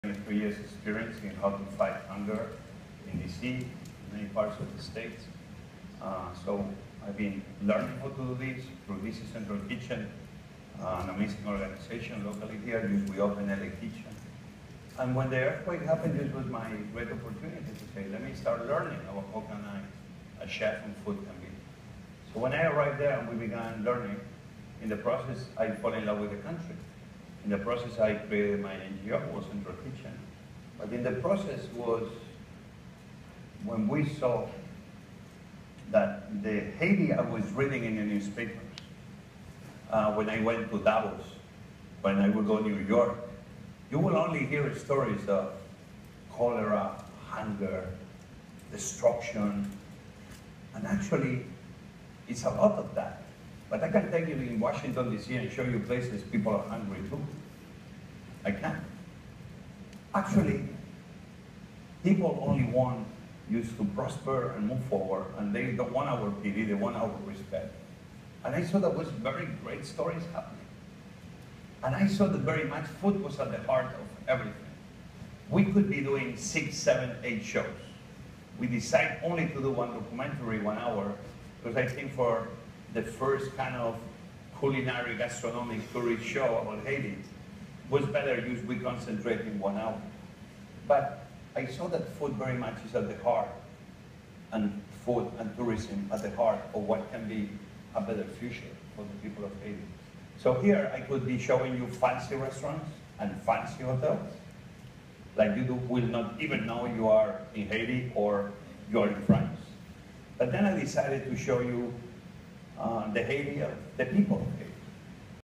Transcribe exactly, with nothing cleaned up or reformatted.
three years experience in how to fight hunger in D C, in many parts of the States. Uh, so I've been learning how to do this through D C Central Kitchen, uh, an amazing organization locally here. We opened L A Kitchen. And when the earthquake happened, this was my great opportunity to say, let me start learning about how can I, a chef and food can be. So when I arrived there and we began learning, in the process, I fell in love with the country. In the process, I created my N G O, was Central Kitchen. But in the process was when we saw that the Haiti I was reading in the newspapers, uh, when I went to Davos, when I would go to New York, you will only hear stories of cholera, hunger, destruction, and actually, it's a lot of that. But I can take you in Washington, D C and show you places people are hungry too. I can. Actually, people only want used to prosper and move forward, and they don't want our pity, they want our respect. And I saw that was very great stories happening. And I saw that very much food was at the heart of everything. We could be doing six, seven, eight shows. We decide only to do one documentary, one hour, because I think for the first kind of culinary, gastronomic, tourist show about Haiti, was better if we concentrate in one hour. But I saw that food very much is at the heart, and food and tourism at the heart of what can be a better future for the people of Haiti. So here I could be showing you fancy restaurants and fancy hotels, like you do, will not even know you are in Haiti or you are in France. But then I decided to show you uh, the Haiti of the people of Haiti.